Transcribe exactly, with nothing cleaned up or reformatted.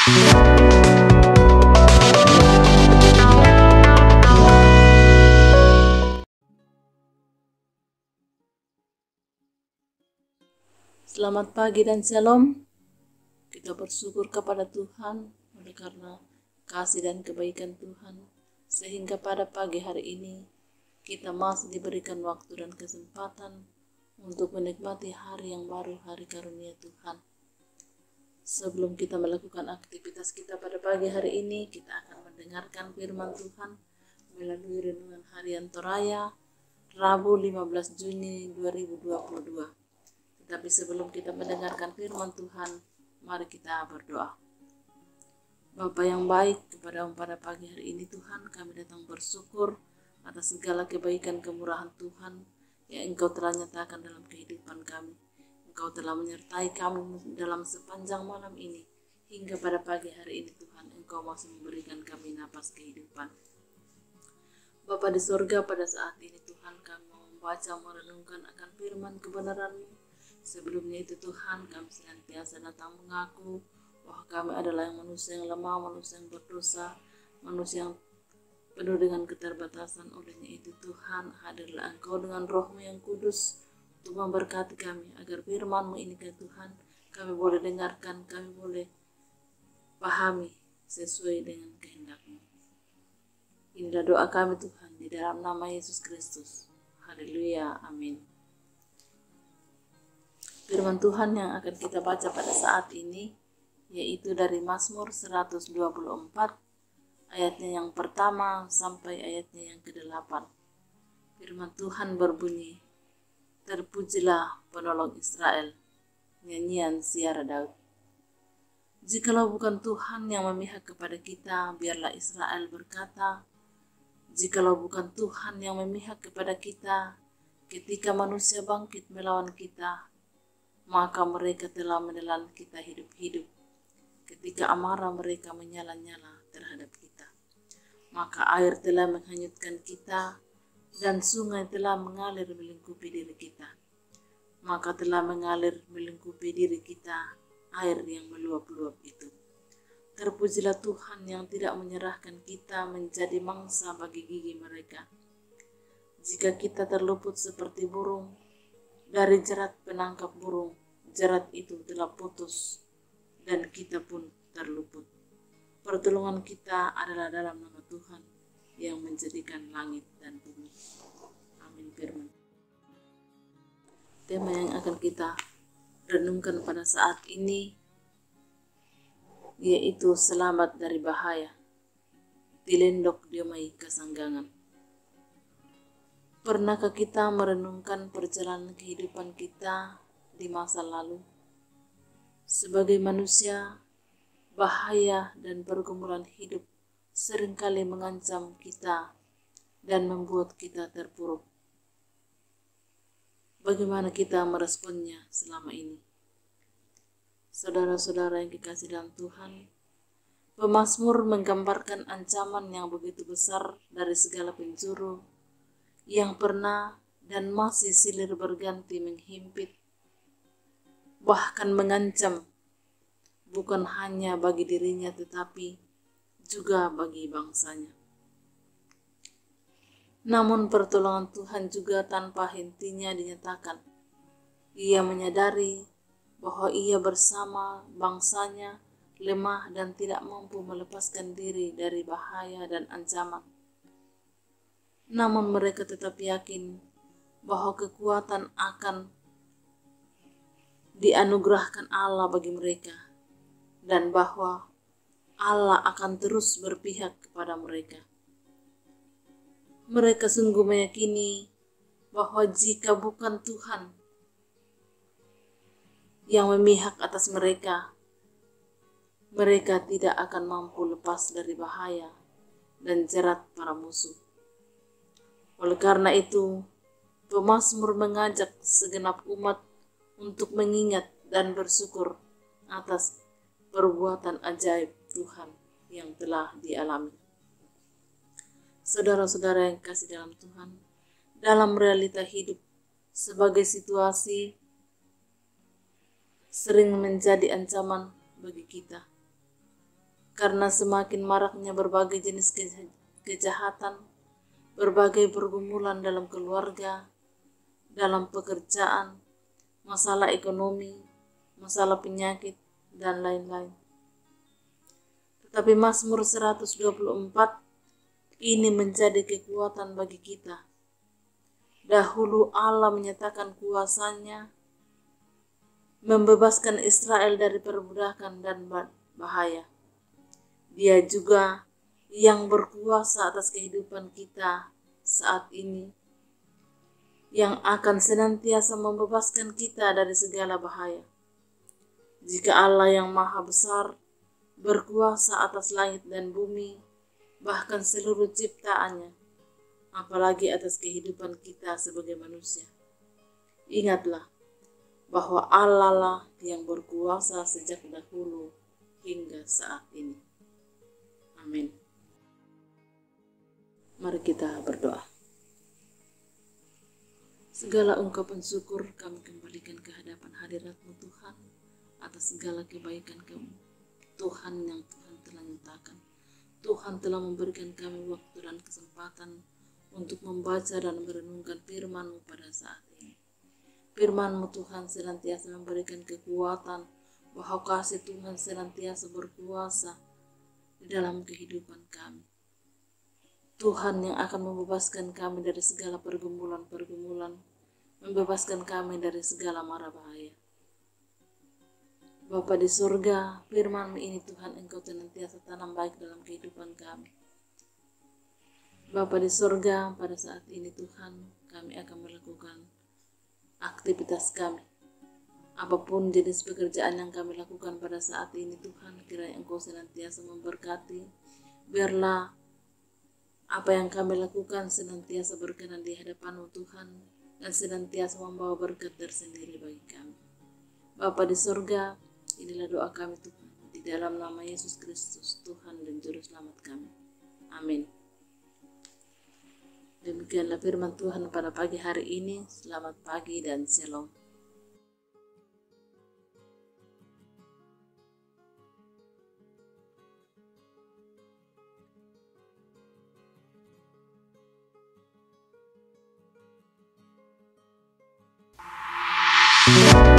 Selamat pagi dan shalom. Kita bersyukur kepada Tuhan oleh karena kasih dan kebaikan Tuhan, sehingga pada pagi hari ini kita masih diberikan waktu dan kesempatan untuk menikmati hari yang baru, hari karunia Tuhan. Sebelum kita melakukan aktivitas kita pada pagi hari ini, kita akan mendengarkan firman Tuhan melalui renungan harian Toraya Rabu lima belas Juni dua ribu dua puluh dua. Tapi sebelum kita mendengarkan firman Tuhan, mari kita berdoa. Bapa yang baik, kepada-Mu pada pagi hari ini Tuhan, kami datang bersyukur atas segala kebaikan kemurahan Tuhan yang Engkau telah nyatakan dalam kehidupan kami. Engkau telah menyertai kami dalam sepanjang malam ini, hingga pada pagi hari ini Tuhan, Engkau masih memberikan kami napas kehidupan. Bapa di surga, pada saat ini Tuhan, kami mau membaca, merenungkan akan firman kebenaran-Mu. Sebelumnya itu Tuhan, kami senantiasa datang mengaku bahwa kami adalah yang manusia yang lemah, manusia yang berdosa, manusia yang penuh dengan keterbatasan. Olehnya itu Tuhan, hadirlah Engkau dengan Roh-Mu yang kudus untuk memberkati kami, agar firman-Mu ini ke Tuhan, kami boleh dengarkan, kami boleh pahami sesuai dengan kehendak-Mu. Inilah doa kami Tuhan, di dalam nama Yesus Kristus. Haleluya, amin. Firman Tuhan yang akan kita baca pada saat ini yaitu dari Mazmur seratus dua puluh empat ayatnya yang pertama sampai ayatnya yang kedelapan. Firman Tuhan berbunyi, "Terpujilah penolong Israel, nyanyian Ziarah Daud. Jikalau bukan Tuhan yang memihak kepada kita, biarlah Israel berkata, jikalau bukan Tuhan yang memihak kepada kita, ketika manusia bangkit melawan kita, maka mereka telah menelan kita hidup-hidup. Ketika amarah mereka menyala-nyala terhadap kita, maka air telah menghanyutkan kita dan sungai telah mengalir melingkupi diri kita. Maka telah mengalir melingkupi diri kita air yang meluap-luap itu. Terpujilah Tuhan yang tidak menyerahkan kita menjadi mangsa bagi gigi mereka. Jika kita terluput seperti burung dari jerat penangkap burung, jerat itu telah putus dan kita pun terluput. Pertolongan kita adalah dalam nama Tuhan yang menjadikan langit dan bumi." Amin. Firman. Tema yang akan kita renungkan pada saat ini yaitu selamat dari bahaya, tilendok diomai kasanggangan. Pernahkah kita merenungkan perjalanan kehidupan kita di masa lalu? Sebagai manusia, bahaya dan pergumulan hidup seringkali mengancam kita dan membuat kita terpuruk. Bagaimana kita meresponnya selama ini? Saudara-saudara yang dikasihi dalam Tuhan, pemazmur menggambarkan ancaman yang begitu besar dari segala penjuru yang pernah dan masih silih berganti menghimpit, bahkan mengancam bukan hanya bagi dirinya tetapi juga bagi bangsanya. Namun pertolongan Tuhan juga tanpa hentinya dinyatakan. Ia menyadari bahwa ia bersama bangsanya lemah dan tidak mampu melepaskan diri dari bahaya dan ancaman. Namun mereka tetap yakin bahwa kekuatan akan dianugerahkan Allah bagi mereka dan bahwa Allah akan terus berpihak kepada mereka. Mereka sungguh meyakini bahwa jika bukan Tuhan yang memihak atas mereka, mereka tidak akan mampu lepas dari bahaya dan jerat para musuh. Oleh karena itu, pemazmur mengajak segenap umat untuk mengingat dan bersyukur atas perbuatan ajaib Tuhan yang telah dialami. Saudara-saudara yang kasih dalam Tuhan, dalam realita hidup, sebagai situasi sering menjadi ancaman bagi kita. karena semakin maraknya berbagai jenis kejahatan, berbagai pergumulan dalam keluarga, dalam pekerjaan, masalah ekonomi, masalah penyakit, dan lain-lain. Tetapi Mazmur seratus dua puluh empat ini menjadi kekuatan bagi kita. Dahulu Allah menyatakan kuasa-Nya membebaskan Israel dari perbudakan dan bahaya. Dia juga yang berkuasa atas kehidupan kita saat ini, yang akan senantiasa membebaskan kita dari segala bahaya. Jika Allah yang Maha Besar berkuasa atas langit dan bumi, bahkan seluruh ciptaannya, apalagi atas kehidupan kita sebagai manusia. Ingatlah bahwa Allah lah yang berkuasa sejak dahulu hingga saat ini. Amin. Mari kita berdoa. Segala ungkapan syukur kami kembalikan ke hadapan hadirat-Mu Tuhan atas segala kebaikan Kamu, Tuhan yang Tuhan telah nyatakan. Tuhan telah memberikan kami waktu dan kesempatan untuk membaca dan merenungkan firman-Mu pada saat ini. Firman-Mu Tuhan senantiasa memberikan kekuatan bahwa kasih Tuhan senantiasa berkuasa di dalam kehidupan kami. Tuhan yang akan membebaskan kami dari segala pergumulan-pergumulan, membebaskan kami dari segala mara bahaya. Bapa di surga, firman-Mu ini Tuhan Engkau senantiasa tanam baik dalam kehidupan kami. Bapa di surga, pada saat ini Tuhan, kami akan melakukan aktivitas kami. Apapun jenis pekerjaan yang kami lakukan pada saat ini Tuhan, kiranya Engkau senantiasa memberkati. Biarlah apa yang kami lakukan senantiasa berkenan di hadapan-Mu Tuhan, dan senantiasa membawa berkat tersendiri bagi kami. Bapa di surga, inilah doa kami Tuhan, di dalam nama Yesus Kristus, Tuhan dan Juru Selamat kami. Amin. Demikianlah firman Tuhan pada pagi hari ini. Selamat pagi dan shalom. Thank you.